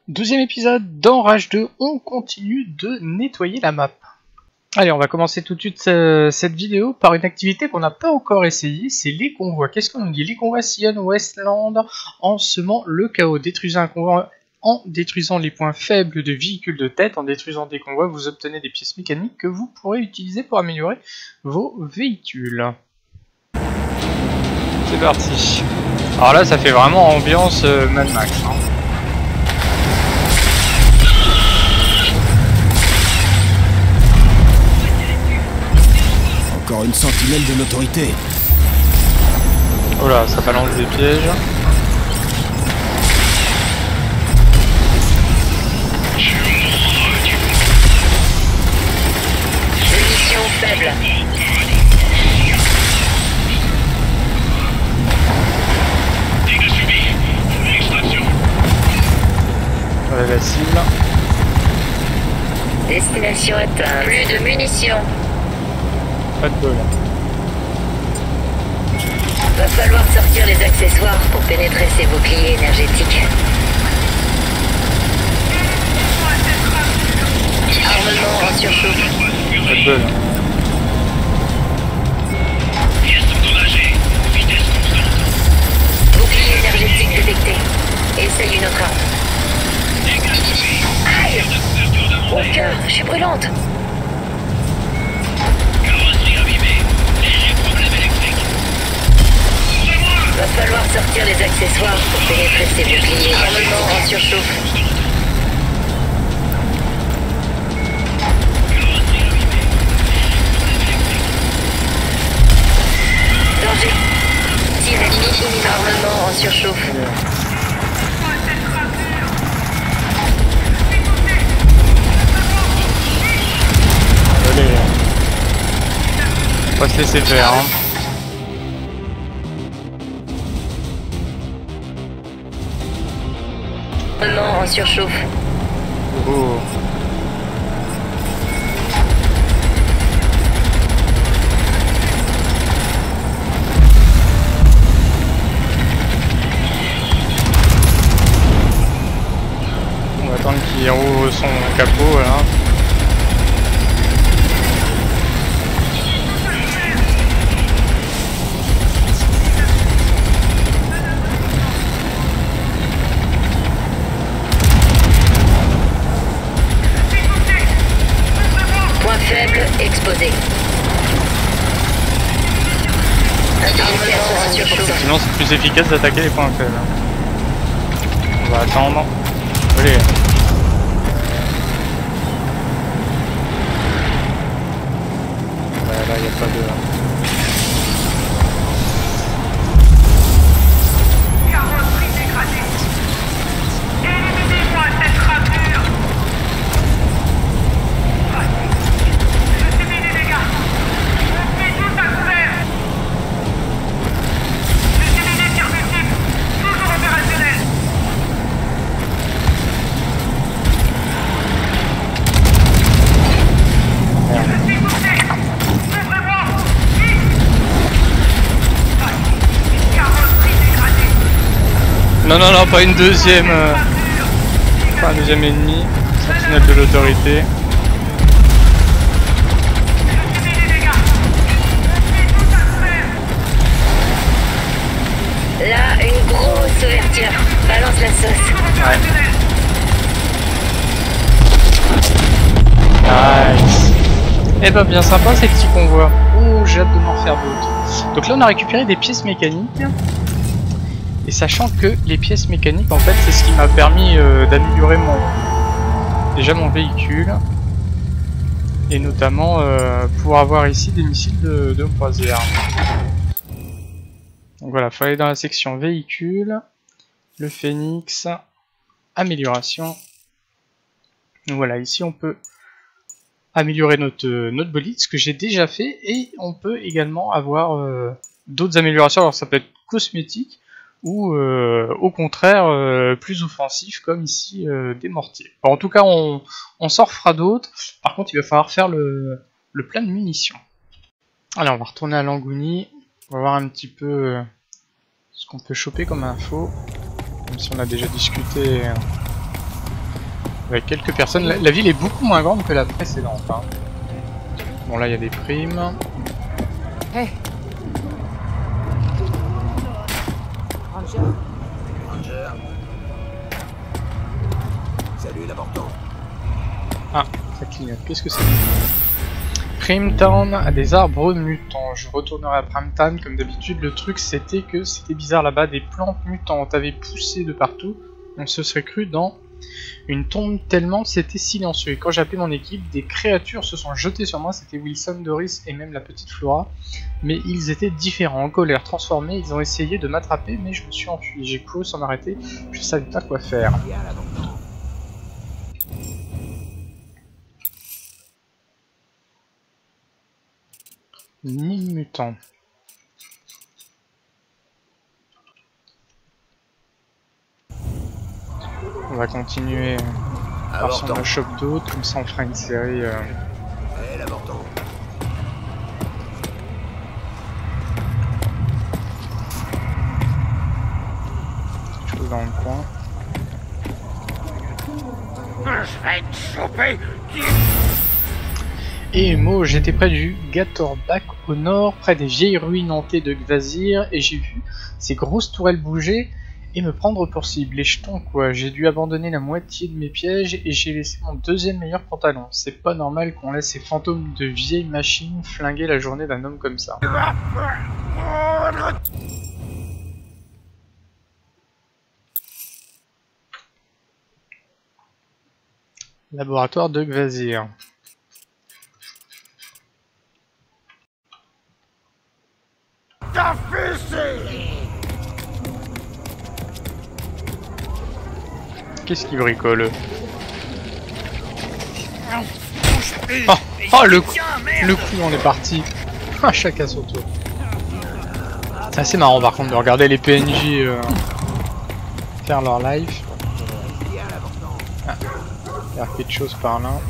12e épisode dans Rage 2, on continue de nettoyer la map. Allez, on va commencer tout de suite cette vidéo par une activité qu'on n'a pas encore essayée, c'est les convois. Qu'est-ce qu'on nous dit? Les convois sillonnent Westland en semant le chaos. Détruisez un convoi en détruisant les points faibles de véhicules de tête. En détruisant des convois, vous obtenez des pièces mécaniques que vous pourrez utiliser pour améliorer vos véhicules. C'est parti. Alors là, ça fait vraiment ambiance Mad Max. Hein. Encore une sentinelle de l'autorité. Oh là, ça balance des pièges. Munition faible. Voilà la cible. Destination atteinte. Plus de munitions. Pas de bol. Va falloir sortir les accessoires pour pénétrer ces boucliers énergétiques. Armement en surchauffe. Pas de bol. Bouclier énergétique détecté. Essaye une autre arme. Aïe! Mon cœur, je suis brûlante. Va falloir sortir les accessoires pour pénétrer ces boucliers. Armement en surchauffe. Danger. Cible ennemie. Armement en surchauffe. Allez. On va se laisser faire. Hein. Armement en surchauffe. Oh. On va attendre qu'il roule son capot là. Point faible exposé. Armement en surchauffe. Sinon c'est plus efficace d'attaquer les points faibles. On va attendre. Allez. Ouais, là il n'y a pas de... Carrosserie dégradée. Éliminez-moi cette ramure. Je subis des dégâts. Je suis tout à couvert. Je subis des tirs multiples. Toujours opérationnels. Je suis touché. Ouvrez-moi. Vite. Carrosserie dégradée. Non, non, non, pas une deuxième... Pas un deuxième ennemi. Sentinelle de l'autorité. Je subis des dégâts. Je suis tout à couvert. Là, une grosse ouverture. Balance la sauce. Opérationnel. Nice. Eh ben bien sympa ces petits convois. Oh, j'ai hâte de m'en faire d'autres. Donc là on a récupéré des pièces mécaniques. Et sachant que les pièces mécaniques en fait c'est ce qui m'a permis d'améliorer déjà mon véhicule. Et notamment pour avoir ici des missiles de croisière. Donc voilà, il faut aller dans la section véhicule. Le Phoenix. Amélioration. Donc voilà, ici on peut améliorer notre bolide, ce que j'ai déjà fait, et on peut également avoir d'autres améliorations. Alors ça peut être cosmétique ou au contraire plus offensif comme ici des mortiers. Alors, en tout cas on s'en refera d'autres. Par contre il va falloir faire le plein de munitions. Allez, on va retourner à Langouni, on va voir un petit peu ce qu'on peut choper comme info, même si on a déjà discuté Avec quelques personnes. La ville est beaucoup moins grande que la précédente. Hein. Bon, là, il y a des primes. Hey. Ranger. Salut, l'avorton. Ah, ça clignote. Qu'est-ce que c'est? Primetown a des arbres mutants. Je retournerai à Primetown comme d'habitude. Le truc, c'était que c'était bizarre là-bas. Des plantes mutantes avaient poussé de partout. On se serait cru dans une tombe tellement c'était silencieux. Et quand j'ai appelé mon équipe, des créatures se sont jetées sur moi. C'était Wilson, Doris et même la petite Flora. Mais ils étaient différents, en colère, transformés. Ils ont essayé de m'attraper, mais je me suis enfui. J'ai couru sans m'arrêter. Je savais pas quoi faire. Nid mutant. On va continuer par son shop d'autres, comme ça on fera une série. Hey, l'avorton. Quelque chose dans le coin. Je vais te choper. Et Mo, j'étais près du Gatorbak au nord, près des vieilles ruines hantées de Gvazir, et j'ai vu ces grosses tourelles bouger et me prendre pour cible. Les jetons quoi, j'ai dû abandonner la moitié de mes pièges et j'ai laissé mon deuxième meilleur pantalon. C'est pas normal qu'on laisse ces fantômes de vieilles machines flinguer la journée d'un homme comme ça. Laboratoire de Gvazir. Qu'est-ce qu'il bricole? Oh le coup, on est parti. Ah, chacun son tour. C'est assez marrant par contre de regarder les PNJ faire leur live. Ah, il y a quelque chose par là.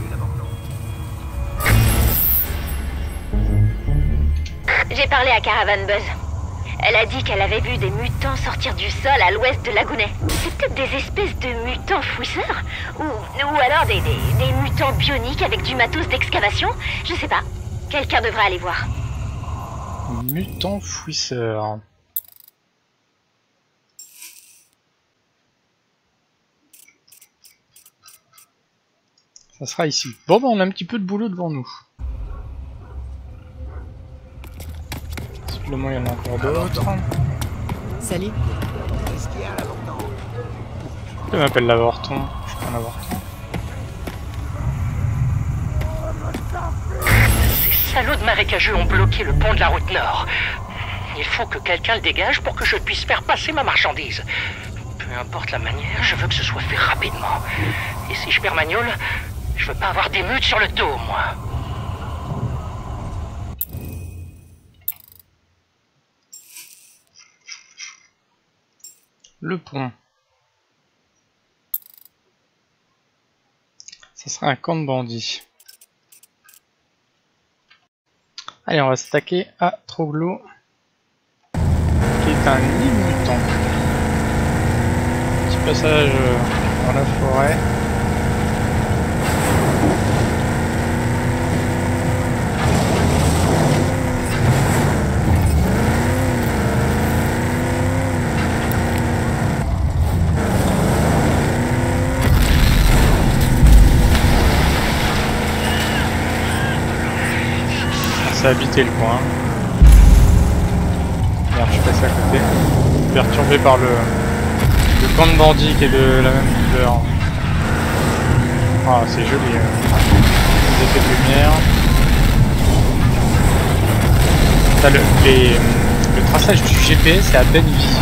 J'ai parlé à Caravan Buzz. Elle a dit qu'elle avait vu des mutants sortir du sol à l'ouest de Lagounet. C'est peut-être des espèces de mutants fouisseurs ou alors des mutants bioniques avec du matos d'excavation. Je sais pas. Quelqu'un devrait aller voir. Mutant fouisseur. Ça sera ici. Bon bah on a un petit peu de boulot devant nous. Possiblement il y en a encore d'autres. Salut. Qu'est-ce qu'il y a, l'avorton? Je m'appelle l'avorton. Je suis pas un avorton. Ces salauds de marécageux ont bloqué le pont de la route nord. Il faut que quelqu'un le dégage pour que je puisse faire passer ma marchandise. Peu importe la manière, je veux que ce soit fait rapidement. Et si je perds ma gnôle, je veux pas avoir des meutes sur le dos, moi. Le pont. Ça sera un camp de bandits. Allez, on va s'attaquer à Troglo, qui est un nid mutant. Petit passage dans la forêt. Ça habiter le coin. Merde, je suis passé à côté. Perturbé par le camp de bandits qui est de la même couleur. Ah, c'est joli. Les effets de lumière. Ça, le traçage du GPS est à peine visible.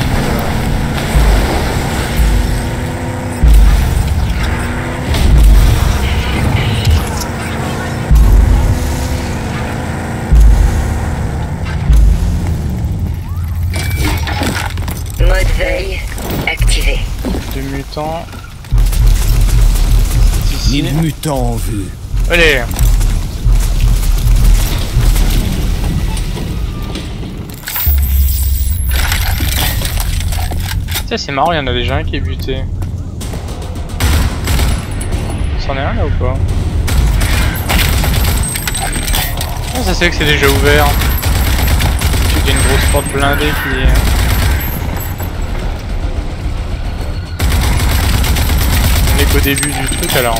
Mode veille activé. Deux mutants. Ici. 1000 mutants en vue. Allez. Tiens, c'est marrant, il y en a déjà un qui est buté. C'en est un là ou pas? Oh, ça c'est que c'est déjà ouvert. Il y a une grosse porte blindée qui est... On est qu'au début du truc alors.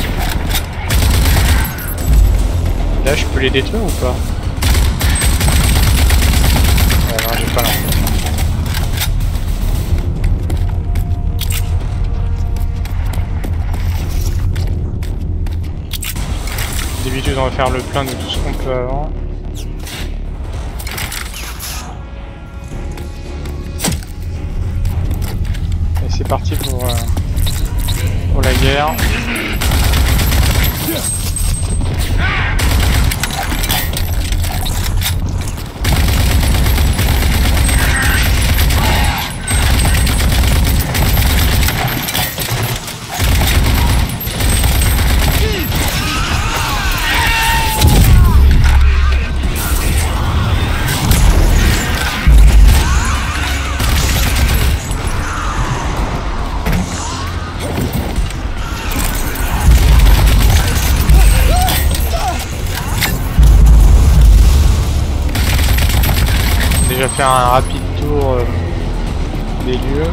Là je peux les détruire ou pas? Non, j'ai pas l'impression. D'habitude on va faire le plein de tout ce qu'on peut avant. Et c'est parti pour la guerre. Déjà faire un rapide tour des lieux.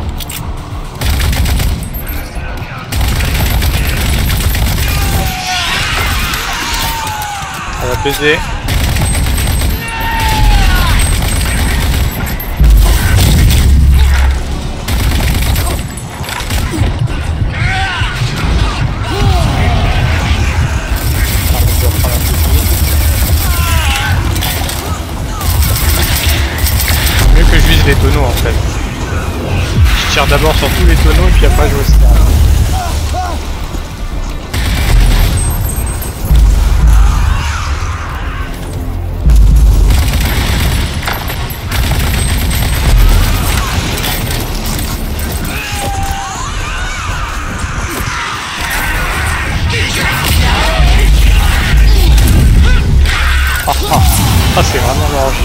Ça va baiser. Les tonneaux en fait. Je tire d'abord sur tous les tonneaux et puis après je vais Ah c'est vraiment l'orgie.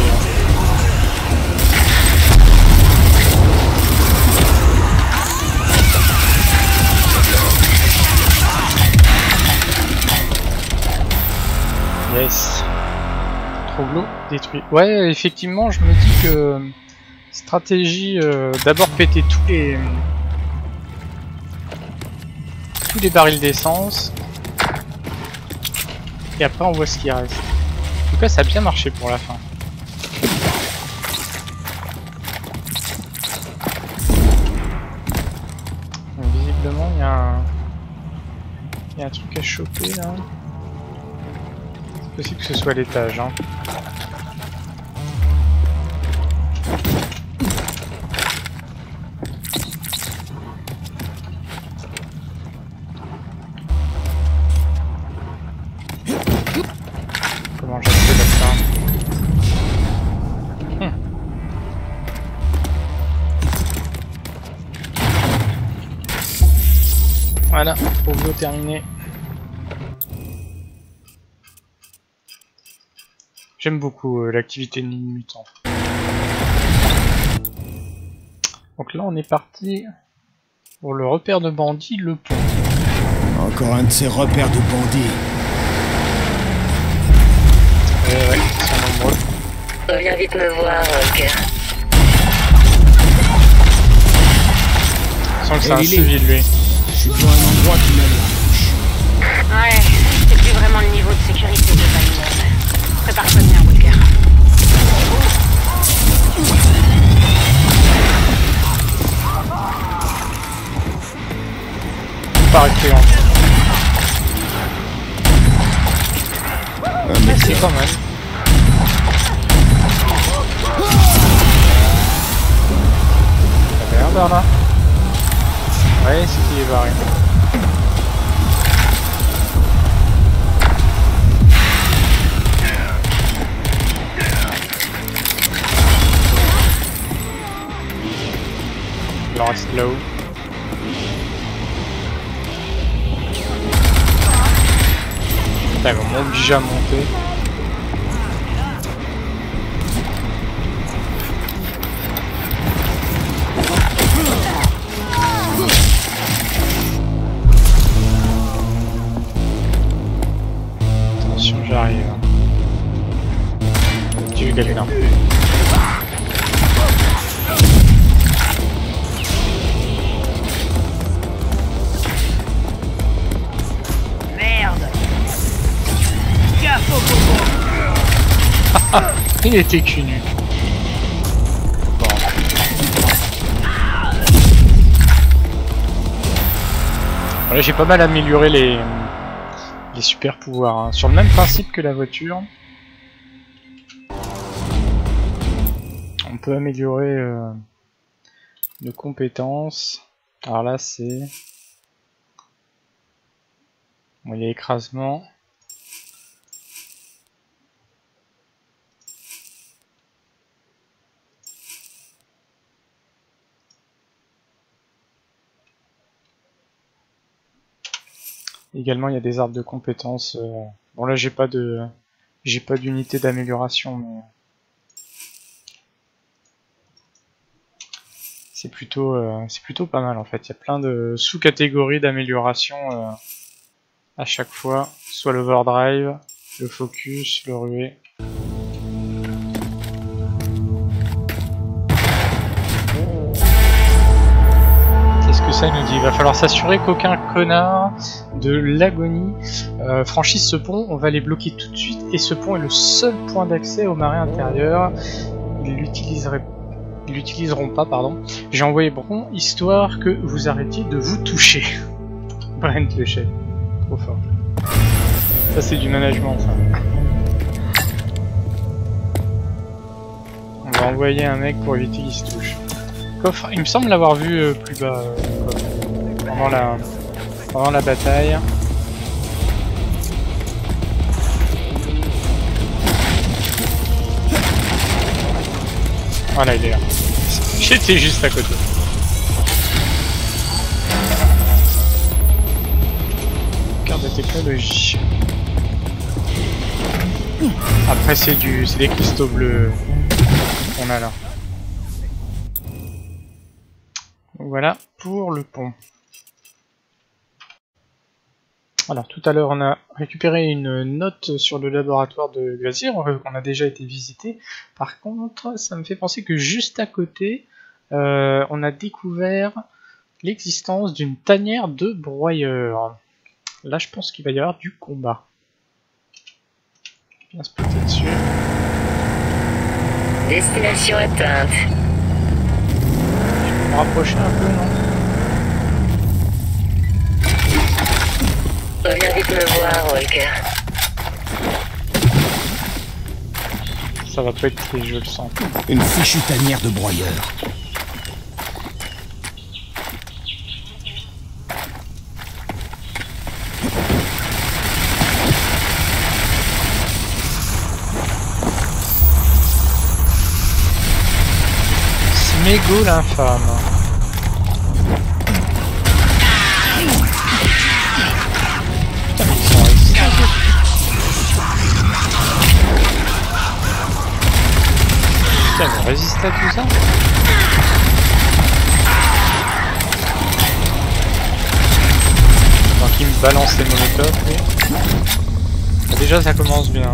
Yes. Troglot détruit. Ouais, effectivement, je me dis que stratégie d'abord péter tous les barils d'essence et après on voit ce qui reste. En tout cas, ça a bien marché pour la fin. Donc, visiblement, il y a un truc à choper là. C'est possible que ce soit l'étage, hein. Comment j'accède à ça? Voilà, Troglot terminé. J'aime beaucoup l'activité mutant. Donc là on est parti pour le repère de bandits, le pont. Encore un de ces repères de bandits. Ouais, ils sont nombreux. Viens vite me voir, Walker. Je sens que c'est un civil lui. Je suis dans un endroit qui m'a l'air. Ouais, c'est plus vraiment le niveau de sécurité de Valmont. Prépare-toi bien, Walker. Pas arrêté en merci quand même. T'avais un par là. Ouais, c'est qu'il est barré. Il en reste là-haut. Putain, ils vont m'obliger à monter. J'arrive. J'ai vu quelqu'un. Merde. Gaffe au bobo. Il était cul nu. Bon. Voilà, j'ai pas mal amélioré les super pouvoirs, hein. Sur le même principe que la voiture. On peut améliorer nos compétences. Alors là c'est... Bon, il y a écrasement. Également il y a des arbres de compétences. Bon là j'ai pas d'unité d'amélioration, mais c'est plutôt pas mal en fait. Il y a plein de sous-catégories d'amélioration à chaque fois, soit l'overdrive, le focus, le ruée. Qu'est-ce que ça nous dit? Il va falloir s'assurer qu'aucun connard de l'agonie franchisse ce pont. On va les bloquer tout de suite et ce pont est le seul point d'accès au marais intérieur. Ils l'utiliseront pas, pardon. J'ai envoyé Bron histoire que vous arrêtiez de vous toucher. Brent le chef. Trop fort. Ça c'est du management ça. On va envoyer un mec pour éviter qu'il se touche. Coffre, il me semble l'avoir vu plus bas pendant la bataille. Voilà, il est là. J'étais juste à côté. Carte de technologie. Après c'est des cristaux bleus qu'on a là. Voilà pour le pont. Alors tout à l'heure on a récupéré une note sur le laboratoire de Glazir qu'on a déjà été visité. Par contre ça me fait penser que juste à côté on a découvert l'existence d'une tanière de broyeurs. Là je pense qu'il va y avoir du combat. Bien se péter dessus. Destination atteinte. Je vais me rapprocher un peu, non? Viens vite me voir, Walker. Ça va pas être très, je le sens. Une fichue tanière de broyeurs. Smégo l'infâme. Putain, mais résiste à tout ça. Donc il me balance les molotovs. Oui. Déjà ça commence bien.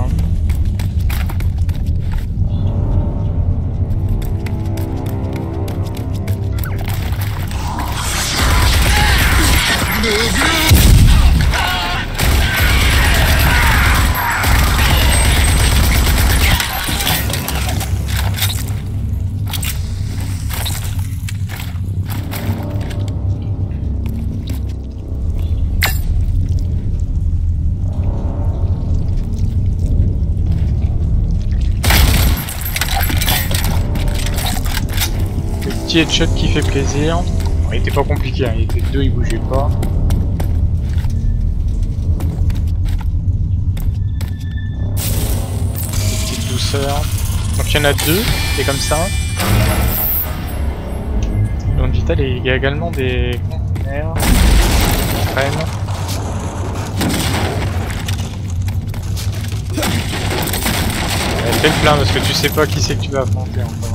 Petit headshot qui fait plaisir. Bon, il était pas compliqué, hein. Il était deux, il bougeait pas. Petite douceur. Donc il y en a deux, c'est comme ça. Donc vital, il y a également des conteneurs. Fais le plein parce que tu sais pas qui c'est que tu vas affronter encore.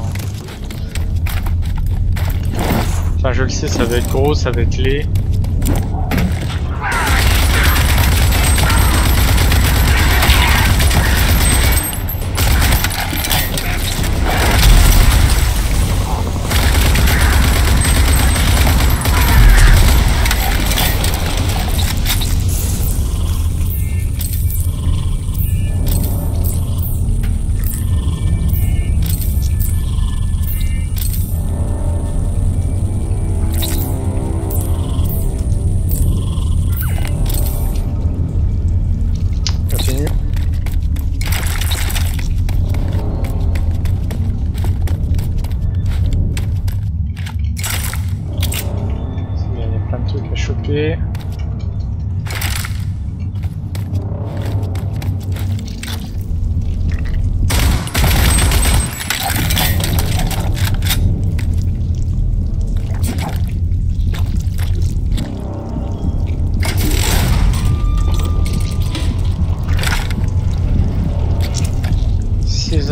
Enfin je le sais, ça va être gros, ça va être laid.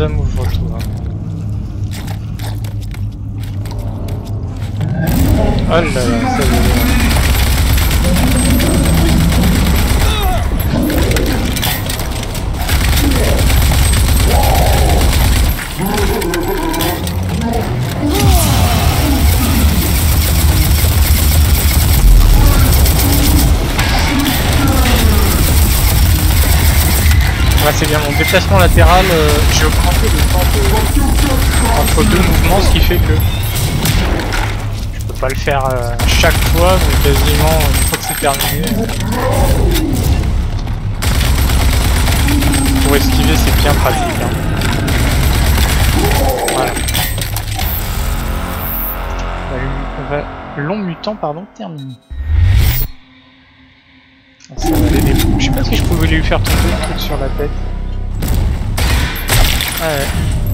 ça m'ouvre tout. Hein. Oh là là, ça y est. Ouais, c'est bien, mon déplacement latéral, j'ai augmenté le temps entre deux mouvements, ce qui fait que je peux pas le faire chaque fois, mais quasiment une fois que c'est terminé. Pour esquiver, c'est bien pratique. Hein. Voilà. Long mutant, pardon, terminé. Ça va aller des fous. Je sais pas si je pouvais lui faire tomber le truc sur la tête. Ah ouais.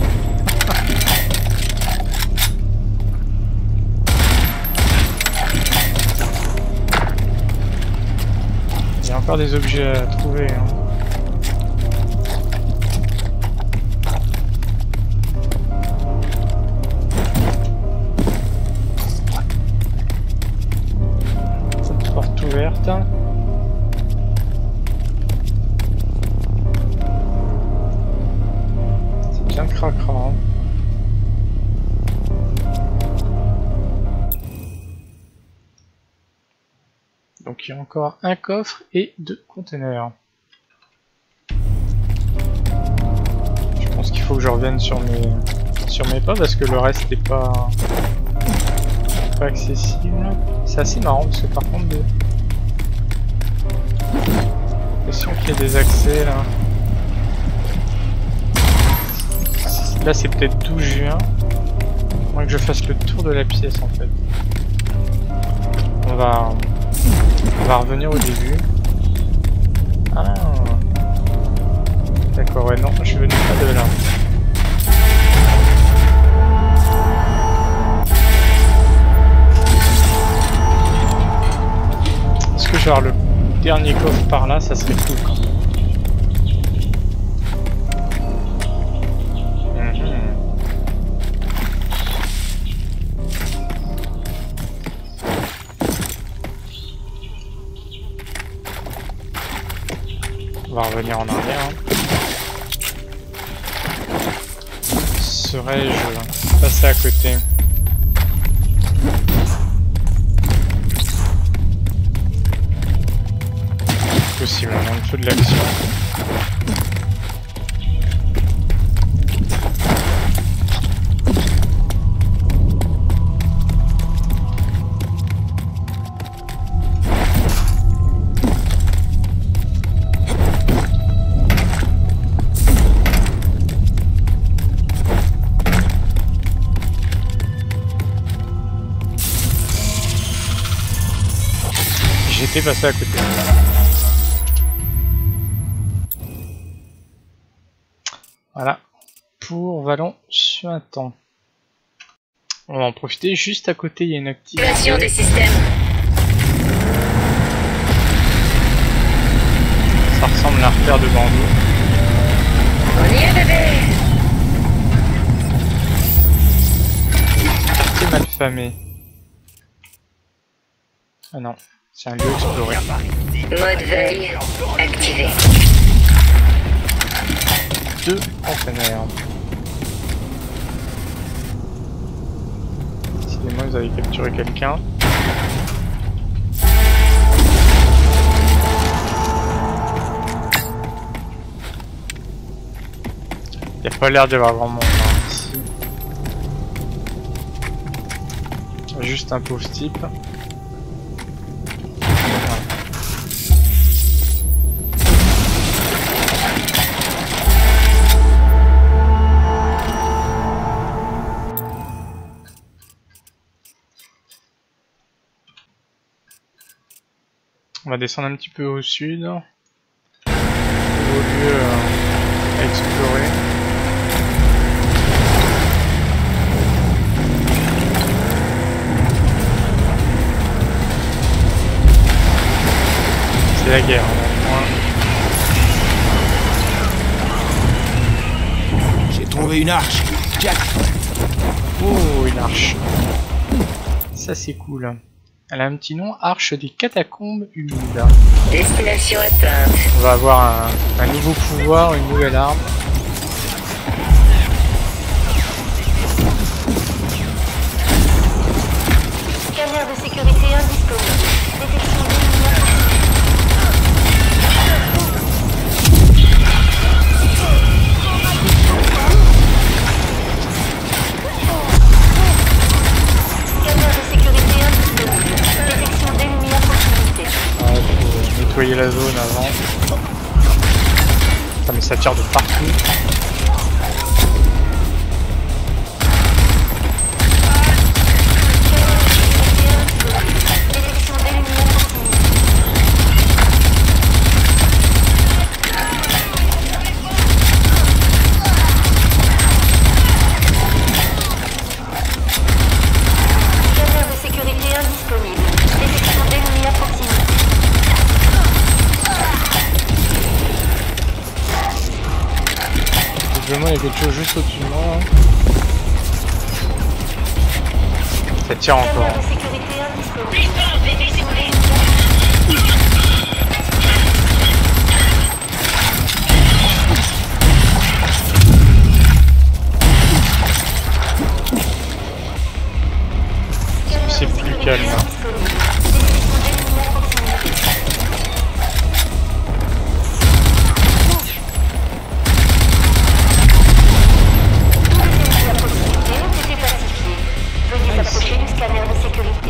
Il y a encore des objets à trouver. Hein. Cette porte ouverte. Cracra. Hein. Donc il y a encore un coffre et 2 containers. Je pense qu'il faut que je revienne sur mes pas parce que le reste n'est pas accessible. C'est assez marrant parce que par contre j'ai l'impression qu'il y a des accès là. Là c'est peut-être 12 juin. Il faudrait que je fasse le tour de la pièce en fait. On va revenir au début. Ah. D'accord, ouais non, je venais pas de là. Est-ce que je vais avoir le dernier coffre par là, ça serait cool quand même. On va revenir en arrière. Hein. Serais-je passer à côté? Possible, on a un peu de l'action. J'étais passé à côté. Voilà. Pour Vallon Suinton. On va en profiter. Juste à côté, il y a une activation des systèmes. Ça ressemble à un repère de bambou. On y est, bébé. C'est mal famé. Ah non. C'est un lieu exploré. Mode veille activé. 2 containers. Décidément, ils avaient capturé quelqu'un. Il n'y a pas l'air d'y avoir grand monde hein, ici. Juste un pauvre type. On va descendre un petit peu au sud. Au lieu à explorer. C'est la guerre. J'ai trouvé une arche. Jackpot. Oh, une arche. Ça c'est cool. Elle a un petit nom, Arche des Catacombes Humides. Destination atteinte. On va avoir un nouveau pouvoir, une nouvelle arme. Scanner de sécurité indisponible. Détection d'ennemis. Scanner de sécurité indisponible. Détection d'ennemis à proximité. Ouais, faut nettoyer la zone avant. Putain, mais ça tire de partout. Détection d'ennemis à proximité. Scanner de sécurité indisponible. Détection d'ennemis à proximité. Visiblement, il y a quelque chose juste au-dessus de moi. Hein. Ça tire encore. Scanner de sécurité indisponible. Détection d'ennemis. C'est plus calme. Hein. Veuillez s'approcher du scanner de sécurité.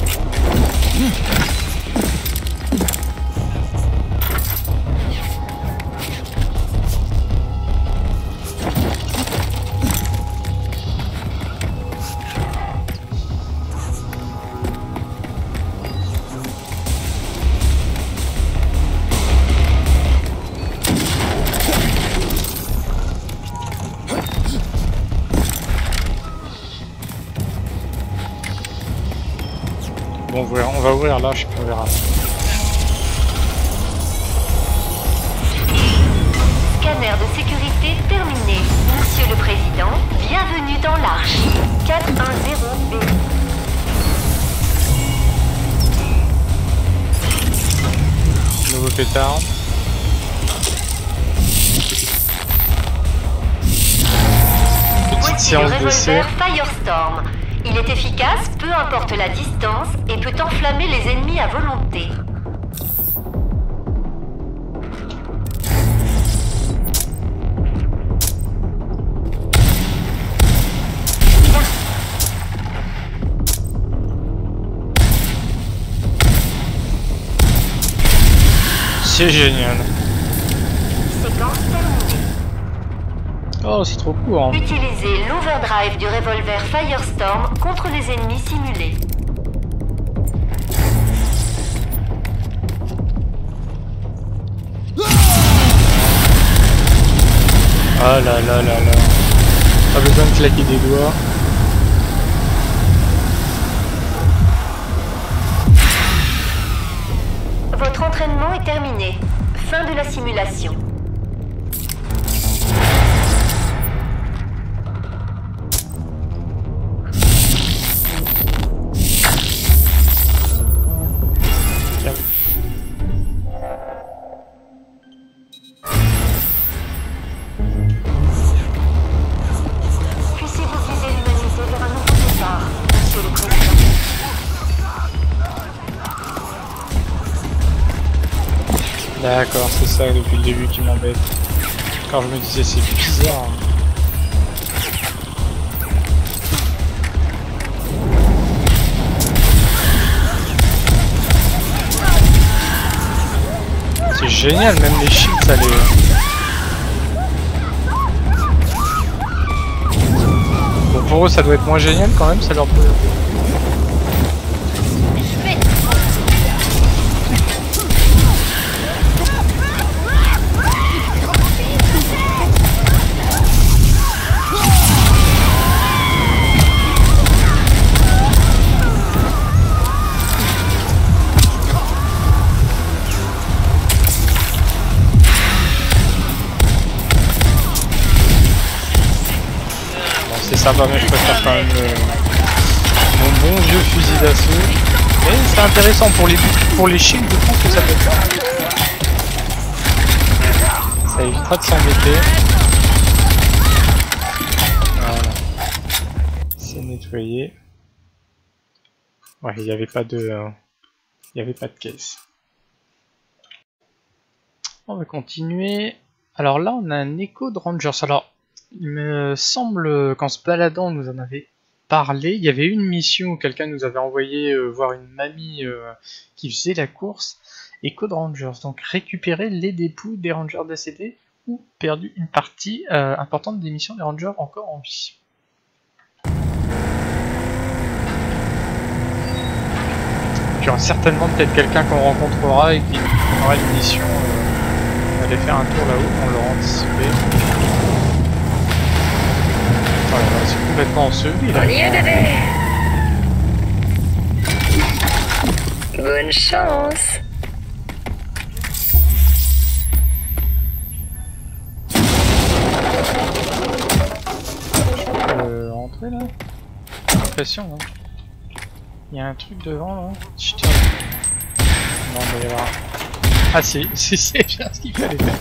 Bon, on va ouvrir là, je sais pas, on verra. Scanner de sécurité terminé. Monsieur le Président, bienvenue dans l'Arche. 410B. Nouveau pétard. Petite Voici le séance d'essai. revolver Firestorm. Il est efficace, peu importe la distance, et peut enflammer les ennemis à volonté. C'est génial. Séquence terminée. Oh, c'est trop court. Hein. Utilisez l'overdrive du revolver Firestorm contre les ennemis simulés. Ah là là là là. Pas besoin de claquer des doigts. Votre entraînement est terminé. Fin de la simulation. Puissiez-vous guider l'humanité vers un nouveau départ, Monsieur le Président. D'accord, c'est ça depuis le début qui m'embête. Quand je me disais c'est bizarre. C'est génial, même les shields ça les... Bon pour eux ça doit être moins génial quand même, ça leur peut... c'est sympa, mais je préfère quand même mon bon vieux fusil d'assaut. Mais c'est intéressant pour les shields, je pense que ça peut être ça. Ça évitera de s'embêter. Voilà. C'est nettoyé. Ouais, il n'y avait pas de caisse. On va continuer. Alors là, on a un écho de Rangers. Alors, il me semble qu'en se baladant, on nous en avait parlé. Il y avait une mission où quelqu'un nous avait envoyé voir une mamie qui faisait la course. Écho de Rangers. Donc, récupérer les dépouilles des Rangers décédés ou perdu une partie importante des missions des Rangers encore en vie. Il y aura certainement peut-être quelqu'un qu'on rencontrera et qui aura une mission. On va aller faire un tour là-haut, on l'aura anticipé. Voilà, c'est complètement enseveli là. On y est, bébé. Bonne chance. Je peux rentrer là? J'ai l'impression, hein. Il y a un truc devant là. Chut. Non, il va y avoir. Ah si, c'est bien ce qu'il fallait faire.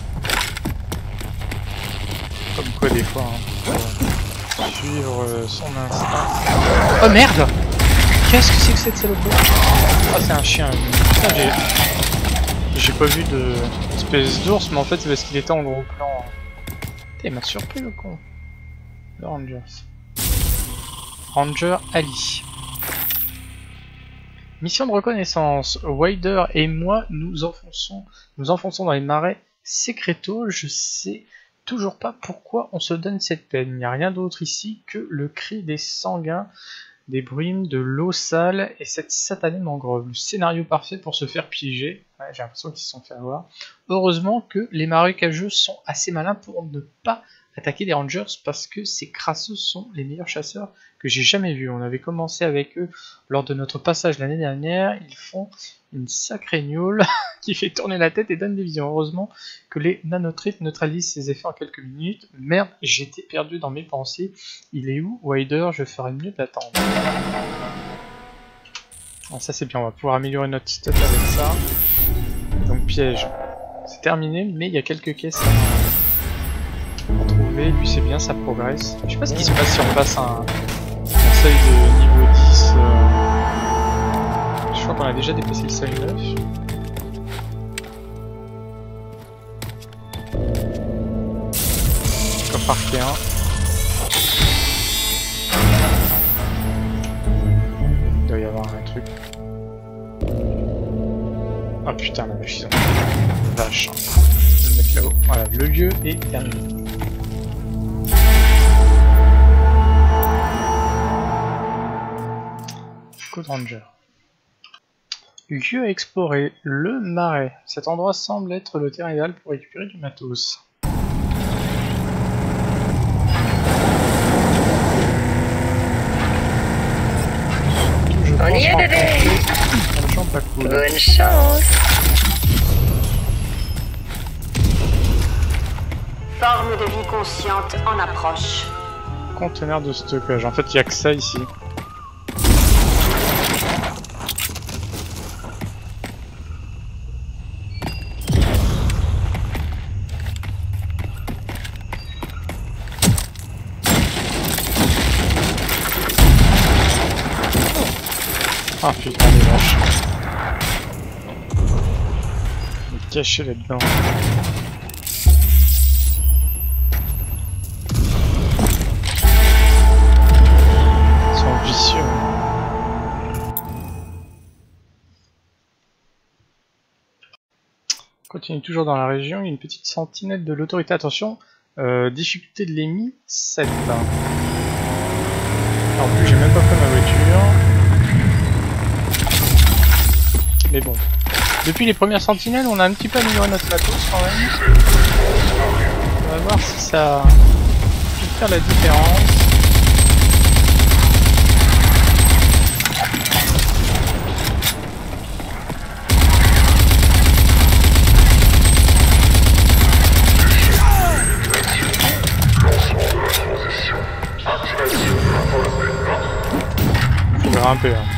Comme quoi des fois, hein, faut suivre son instinct. Oh merde! Qu'est-ce que c'est que cette saloperie? Ah c'est un chien. Putain, j'ai pas vu de espèce d'ours, mais en fait c'est parce qu'il était en gros plan. Il m'a surpris le con. Le Rangers. Ranger Ali. Mission de reconnaissance. Wider et moi nous enfonçons dans les marais Secreto. Je sais toujours pas pourquoi on se donne cette peine. Il n'y a rien d'autre ici que le cri des sanguins, des brumes, de l'eau sale et cette satanée mangrove. Le scénario parfait pour se faire piéger. Ouais, j'ai l'impression qu'ils se sont fait avoir. Heureusement que les marécageux sont assez malins pour ne pas attaquer les Rangers parce que ces crasseux sont les meilleurs chasseurs que j'ai jamais vus. On avait commencé avec eux lors de notre passage l'année dernière. Ils font une sacrée gnôle qui fait tourner la tête et donne des visions. Heureusement que les nanotrites neutralisent ces effets en quelques minutes. Merde, j'étais perdu dans mes pensées. Il est où, Wider? Je ferais mieux d'attendre. Ah, ça c'est bien, on va pouvoir améliorer notre stuff avec ça. Donc piège. C'est terminé, mais il y a quelques caisses à trouver, et puis c'est bien, ça progresse. Je sais pas ce qui se passe si on passe un seuil de niveau 10. Je crois qu'on a déjà dépassé le seuil 9. Coffre archéen. Il doit y avoir un truc. Oh putain, la vache, ils ont vache. Je vais le mettre là-haut. Voilà, le lieu est terminé. Code Ranger. Lieu à explorer, le marais. Cet endroit semble être le terrain idéal pour récupérer du matos. On y est, bébé. Pas cool. Bonne chance. Forme de vie consciente en approche. Conteneur de stockage. En fait, il n'y a que ça ici. Ah putain, les vaches. Il est caché là-dedans. Ils sont vicieux. On continue toujours dans la région. Il y a une petite sentinelle de l'autorité. Attention, difficulté de l'EMI 7. En plus, j'ai même pas pris ma voiture. Mais bon, depuis les premières sentinelles, on a un petit peu amélioré notre matos quand même. On va voir si ça peut faire la différence. grimper. Hein.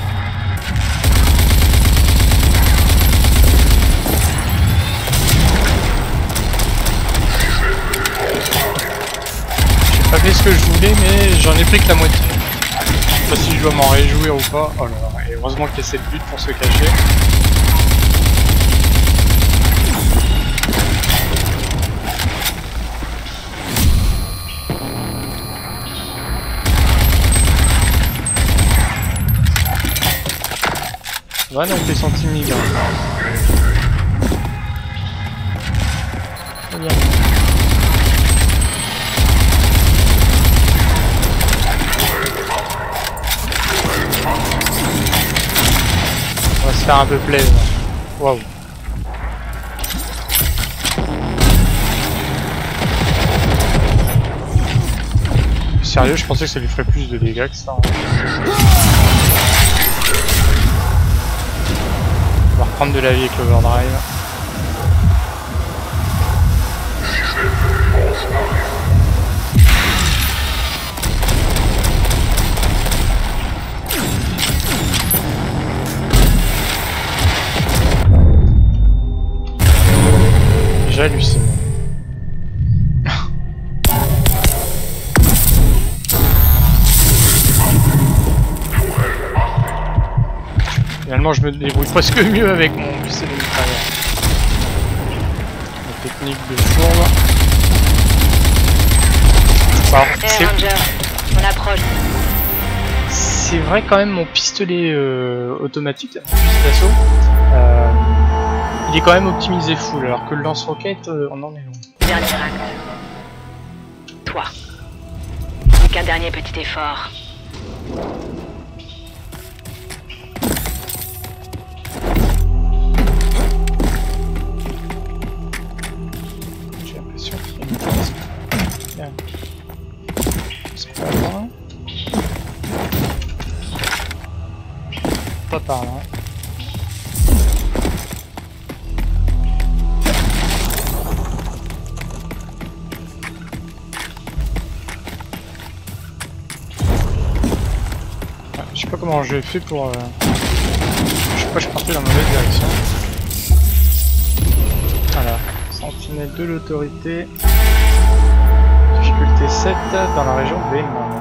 J'ai pas fait ce que je voulais, mais j'en ai pris que la moitié. Je sais pas si je dois m'en réjouir ou pas. Oh là là, et heureusement qu'il y a cette butte pour se cacher. Va donc les centimégas. Très bien. On va se faire un peu plaisir. Waouh. Sérieux, je pensais que ça lui ferait plus de dégâts que ça. On va reprendre de la vie avec l'overdrive. J'hallucine. Finalement, je me débrouille presque mieux avec mon pistolet mitrailleur. La technique de fourbe. Ranger, on approche. C'est vrai quand même, mon pistolet automatique, mon fusil d'assaut, il est quand même optimisé full, alors que le lance-roquette, on en est loin. Dernier acte. Toi. Plus qu'un dernier petit effort. J'ai l'impression qu'il y a une place. Bien. C'est pas loin. Pas par là. Je sais pas comment j'ai fait pour... Je sais pas, je partais dans la mauvaise direction. Voilà. Sentinelle de l'autorité. Difficulté 7 dans la région des Mains.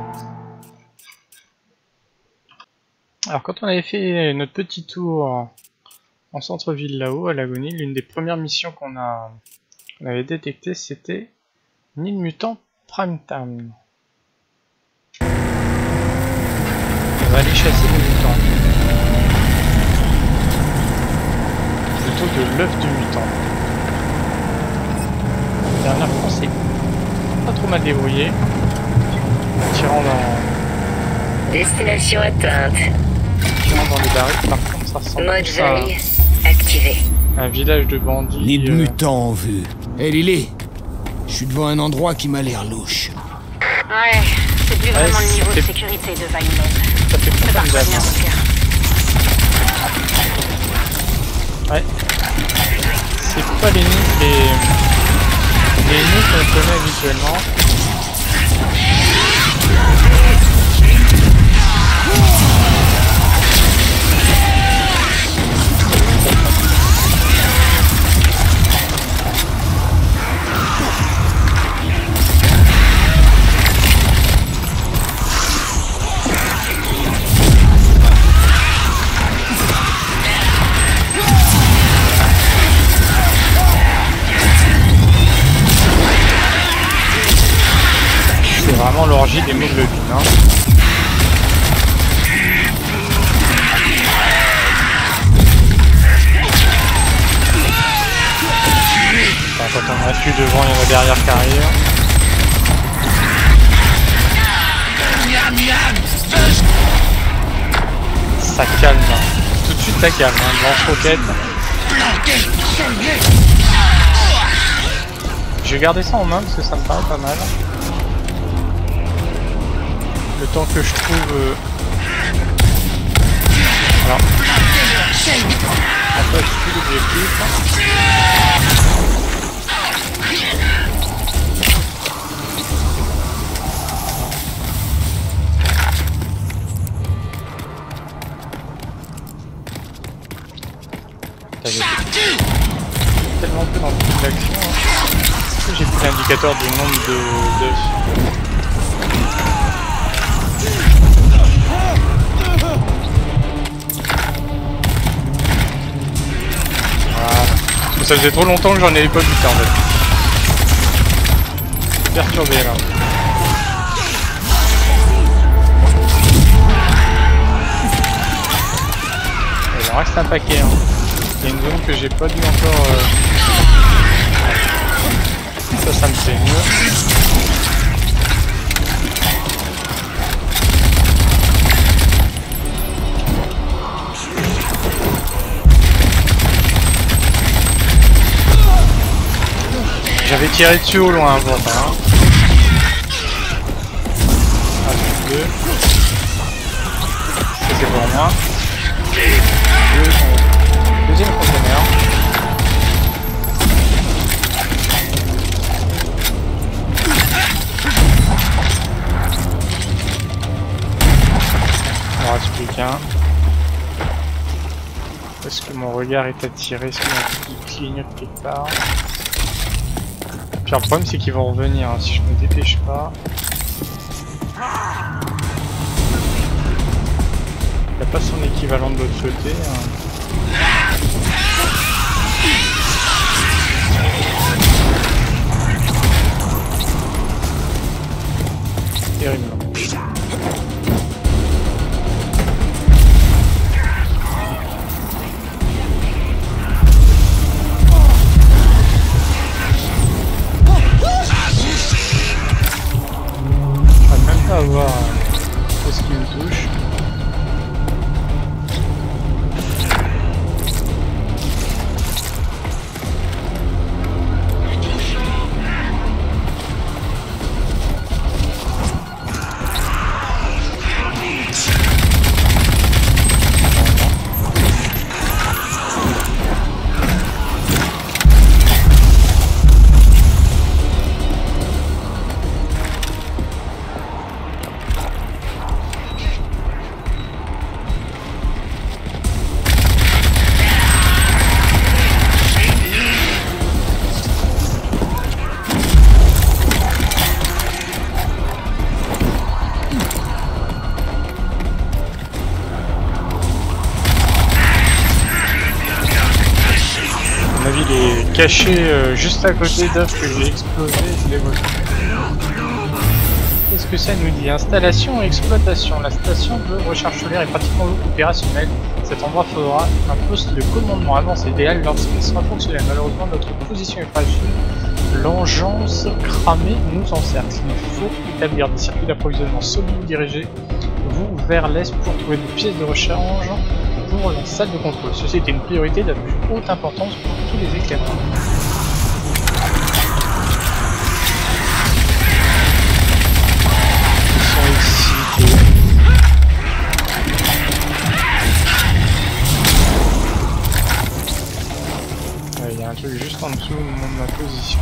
Alors quand on avait fait notre petit tour en centre-ville là-haut, à l'agonie, l'une des premières missions qu'on avait détectées, c'était une île mutant Prime Time. On va aller chasser les mutants. Plutôt de l'œuf du mutant. Dernière fois, c'est pas trop mal débrouillé. En tirant dans... Destination atteinte. Tirant dans les barils, par contre ça ressemble Mode plus à veille activé. un village de bandits. Nid de mutants en vue. Hé Lily, je suis devant un endroit qui m'a l'air louche. Ouais, c'est plus vraiment le niveau de c'est- sécurité de Vineland. Ça fait Je pas vais comme revenir d'hab. au cœur. Ouais. C'est pas les nids qu'on connaît habituellement. C'est vraiment l'orgie des moglobines, hein. Enfin, quand on reste plus devant, il y en a derrière qui arrivent. Ça calme, hein. Tout de suite ça calme, hein. Lance-roquette. Je vais garder ça en main parce que ça me paraît pas mal. Le temps que je trouve... Alors... Après, je suis l'objectif. Tellement peu dans toute l'action. Hein. J'ai pris l'indicateur du nombre d'œufs. Voilà. Ça faisait trop longtemps que j'en avais pas buté en fait. Perturbé là. Il en reste un paquet. Hein. Il y a une zone que j'ai pas dû encore. Ça me fait mieux. J'avais tiré dessus au loin, voilà. Hein. Ah, deux. Ça c'est pour moi. Deuxième conteneur. Il en reste plus qu'un. Est-ce que mon regard est attiré sur un petit clignote quelque part? Puis le problème c'est qu'ils vont revenir hein, si je me dépêche pas. Il n'y a pas son équivalent de l'autre côté. Hein. Terrible. À voir ce qui me touche. Caché juste à côté d'œufs que j'ai explosé, je l'ai volé. Qu'est-ce que ça nous dit? Installation et exploitation. La station de recherche solaire est pratiquement opérationnelle. Cet endroit fera un poste de commandement avancé idéal lorsqu'il sera fonctionnel. Malheureusement, notre position est fragile. L'engeance cramée nous encercle. Il faut établir des circuits d'approvisionnement solides. Dirigez-vous vers l'est pour trouver des pièces de rechange pour la salle de contrôle. Ceci était une priorité de la plus haute importance pour tous les éclaireurs. Ils sont excités. Il y a un truc juste en dessous de ma position.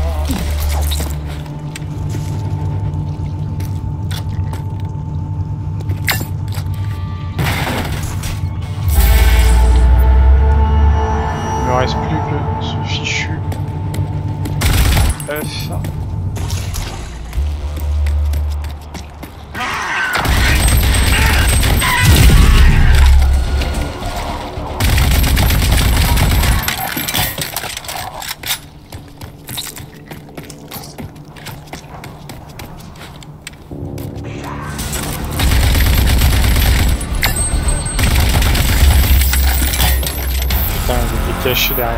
Il ne reste plus que ce fichu œuf. Putain, j'étais caché derrière.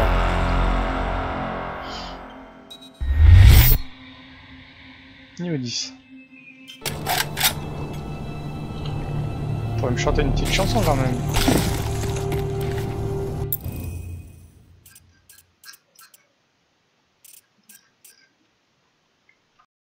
Niveau 10. On pourrait me chanter une petite chanson quand même.